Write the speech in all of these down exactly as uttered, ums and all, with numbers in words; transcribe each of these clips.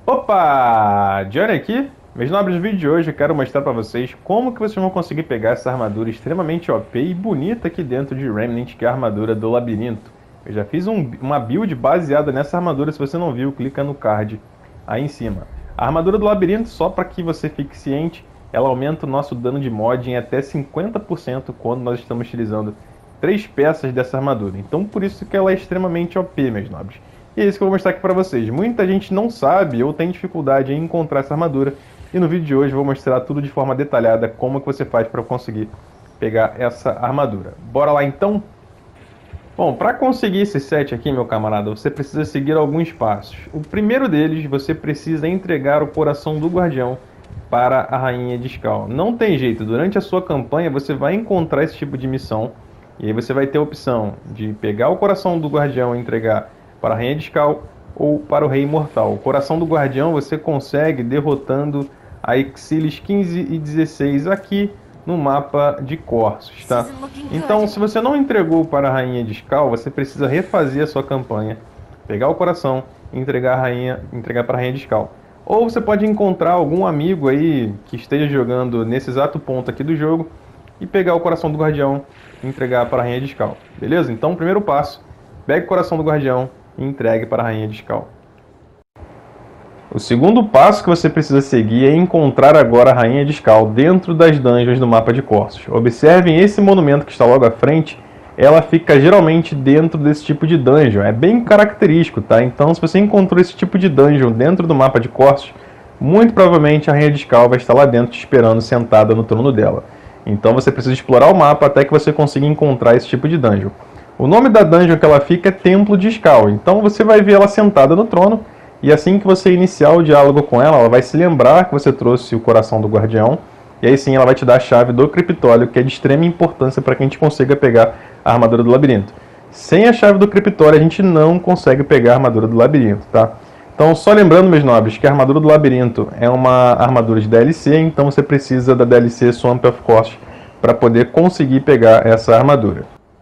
Opa! Johnny aqui. Meus nobres, no vídeo de hoje eu quero mostrar para vocês como que vocês vão conseguir pegar essa armadura extremamente O P e bonita aqui dentro de Remnant, que é a armadura do labirinto. Eu já fiz um, uma build baseada nessa armadura, se você não viu, clica no card aí em cima. A armadura do labirinto, só para que você fique ciente, ela aumenta o nosso dano de mod em até cinquenta por cento quando nós estamos utilizando três peças dessa armadura. Então por isso que ela é extremamente O P, meus nobres. E é isso que eu vou mostrar aqui para vocês. Muita gente não sabe ou tem dificuldade em encontrar essa armadura. E no vídeo de hoje eu vou mostrar tudo de forma detalhada como que você faz para conseguir pegar essa armadura. Bora lá então? Bom, para conseguir esse set aqui, meu camarada, você precisa seguir alguns passos. O primeiro deles, você precisa entregar o coração do guardião para a Rainha de Skal. Não tem jeito, durante a sua campanha você vai encontrar esse tipo de missão. E aí você vai ter a opção de pegar o coração do guardião e entregar para a Rainha de Skal ou para o Rei Imortal. O coração do guardião você consegue derrotando a Exilis quinze e dezesseis aqui no mapa de Corsos, tá? Então, se você não entregou para a Rainha de Skal, você precisa refazer a sua campanha, pegar o coração e entregar, a rainha, entregar para a Rainha de Skal. Ou você pode encontrar algum amigo aí que esteja jogando nesse exato ponto aqui do jogo e pegar o coração do guardião e entregar para a Rainha de Skal, beleza? Então, o primeiro passo, pegue o coração do guardião e entregue para a Rainha de Skal. O segundo passo que você precisa seguir é encontrar agora a Rainha de Skal dentro das dungeons do mapa de Corsos. Observem esse monumento que está logo à frente, ela fica geralmente dentro desse tipo de dungeon, é bem característico, tá? Então se você encontrou esse tipo de dungeon dentro do mapa de Corsos, muito provavelmente a Rainha de Skal vai estar lá dentro te esperando sentada no trono dela. Então você precisa explorar o mapa até que você consiga encontrar esse tipo de dungeon. O nome da dungeon que ela fica é Templo de Skal, então você vai ver ela sentada no trono, e assim que você iniciar o diálogo com ela, ela vai se lembrar que você trouxe o coração do guardião, e aí sim ela vai te dar a chave do criptório, que é de extrema importância para que a gente consiga pegar a armadura do labirinto. Sem a chave do criptório a gente não consegue pegar a armadura do labirinto, tá? Então só lembrando, meus nobres, que a armadura do labirinto é uma armadura de D L C, então você precisa da D L C Swamp of Corsos para poder conseguir pegar essa armadura.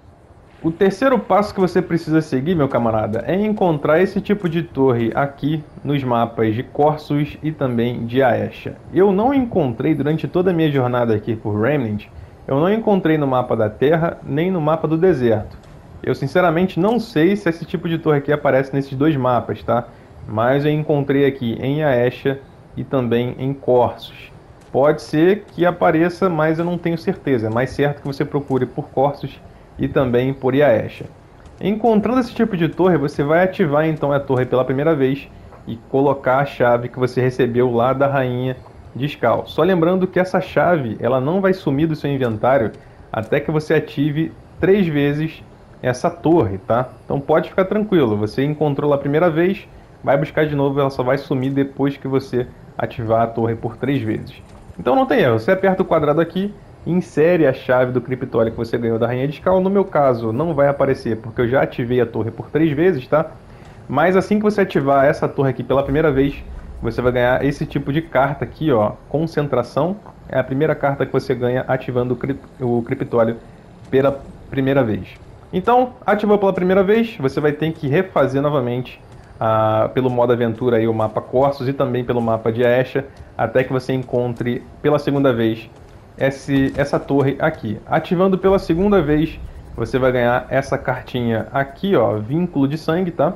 O terceiro passo que você precisa seguir, meu camarada, é encontrar esse tipo de torre aqui nos mapas de Corsos e também de Aesha. Eu não encontrei durante toda a minha jornada aqui por Remnant, eu não encontrei no mapa da Terra nem no mapa do deserto. Eu sinceramente não sei se esse tipo de torre aqui aparece nesses dois mapas, tá? Mas eu encontrei aqui em Aesha e também em Corsos. Pode ser que apareça, mas eu não tenho certeza. É mais certo que você procure por Corsos e também por Aesha. Encontrando esse tipo de torre, você vai ativar então a torre pela primeira vez e colocar a chave que você recebeu lá da Rainha de Skal. Só lembrando que essa chave ela não vai sumir do seu inventário até que você ative três vezes essa torre, tá? Então pode ficar tranquilo, você encontrou lá a primeira vez, vai buscar de novo, ela só vai sumir depois que você ativar a torre por três vezes. Então não tem erro, você aperta o quadrado aqui, insere a chave do criptório que você ganhou da Rainha de Skal. No meu caso não vai aparecer porque eu já ativei a torre por três vezes, tá? Mas assim que você ativar essa torre aqui pela primeira vez, você vai ganhar esse tipo de carta aqui, ó, concentração. É a primeira carta que você ganha ativando o, cri o criptório pela primeira vez. Então, ativou pela primeira vez, você vai ter que refazer novamente ah, pelo modo aventura aí, o mapa Corsos e também pelo mapa de Aesha, até que você encontre pela segunda vez Esse, essa torre aqui. Ativando pela segunda vez, você vai ganhar essa cartinha aqui, ó, vínculo de sangue, tá?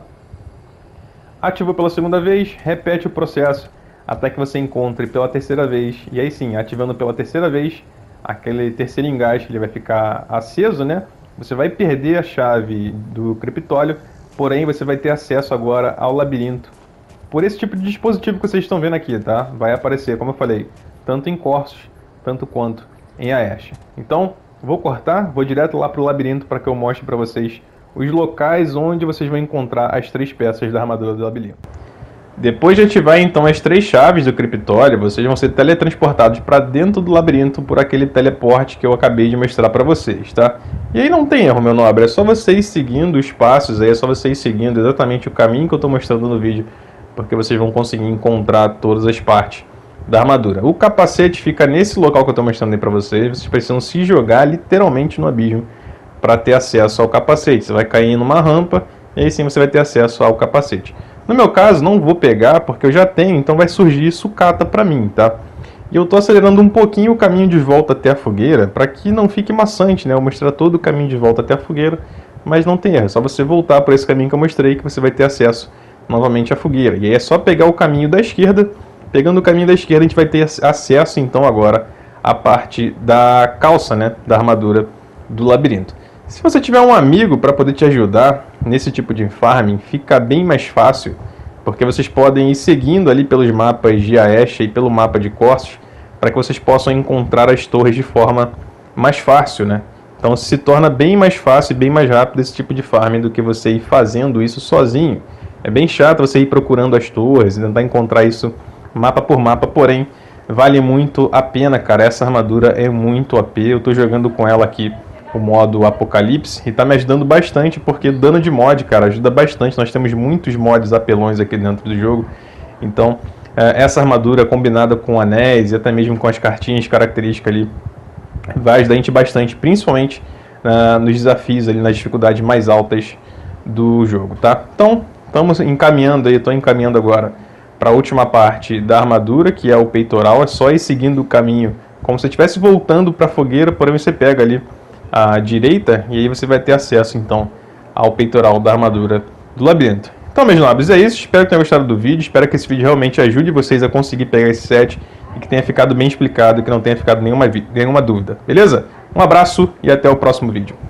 Ativou pela segunda vez, repete o processo até que você encontre pela terceira vez. E aí sim, ativando pela terceira vez, aquele terceiro engate ele vai ficar aceso, né? Você vai perder a chave do criptório, porém você vai ter acesso agora ao labirinto por esse tipo de dispositivo que vocês estão vendo aqui, tá? Vai aparecer, como eu falei, tanto em Corsos tanto quanto em Aesha. Então, vou cortar, vou direto lá para o labirinto para que eu mostre para vocês os locais onde vocês vão encontrar as três peças da armadura do labirinto. Depois de ativar então as três chaves do criptório, vocês vão ser teletransportados para dentro do labirinto por aquele teleporte que eu acabei de mostrar para vocês, tá? E aí não tem erro, meu nobre, é só vocês seguindo os passos, aí é só vocês seguindo exatamente o caminho que eu estou mostrando no vídeo, porque vocês vão conseguir encontrar todas as partes da armadura. O capacete fica nesse local que eu estou mostrando aí para vocês. Vocês precisam se jogar literalmente no abismo para ter acesso ao capacete. Você vai cair numa rampa e aí sim você vai ter acesso ao capacete. No meu caso, não vou pegar porque eu já tenho, então vai surgir sucata para mim, tá? E eu tô acelerando um pouquinho o caminho de volta até a fogueira, para que não fique maçante, né? Eu mostrar todo o caminho de volta até a fogueira, mas não tem erro, é só você voltar por esse caminho que eu mostrei que você vai ter acesso novamente à fogueira. E aí é só pegar o caminho da esquerda. Pegando o caminho da esquerda, a gente vai ter acesso então agora à parte da calça, né, da armadura do labirinto. Se você tiver um amigo para poder te ajudar nesse tipo de farming, fica bem mais fácil, porque vocês podem ir seguindo ali pelos mapas de Aesha e pelo mapa de Corsos, para que vocês possam encontrar as torres de forma mais fácil, né? Então se torna bem mais fácil e bem mais rápido esse tipo de farming do que você ir fazendo isso sozinho. É bem chato você ir procurando as torres e tentar encontrar isso mapa por mapa, porém vale muito a pena, cara. Essa armadura é muito O P, eu estou jogando com ela aqui o modo Apocalipse e tá me ajudando bastante, porque dano de mod, cara, ajuda bastante. Nós temos muitos mods apelões aqui dentro do jogo, então essa armadura combinada com anéis e até mesmo com as cartinhas características ali vai ajudar a gente bastante, principalmente uh, nos desafios ali, nas dificuldades mais altas do jogo, tá? Então estamos encaminhando aí, estou encaminhando agora para a última parte da armadura, que é o peitoral. É só ir seguindo o caminho como se estivesse voltando para a fogueira, porém você pega ali à direita e aí você vai ter acesso então ao peitoral da armadura do labirinto. Então, meus nobres, é isso. Espero que tenham gostado do vídeo. Espero que esse vídeo realmente ajude vocês a conseguir pegar esse set e que tenha ficado bem explicado e que não tenha ficado nenhuma, nenhuma dúvida. Beleza? Um abraço e até o próximo vídeo.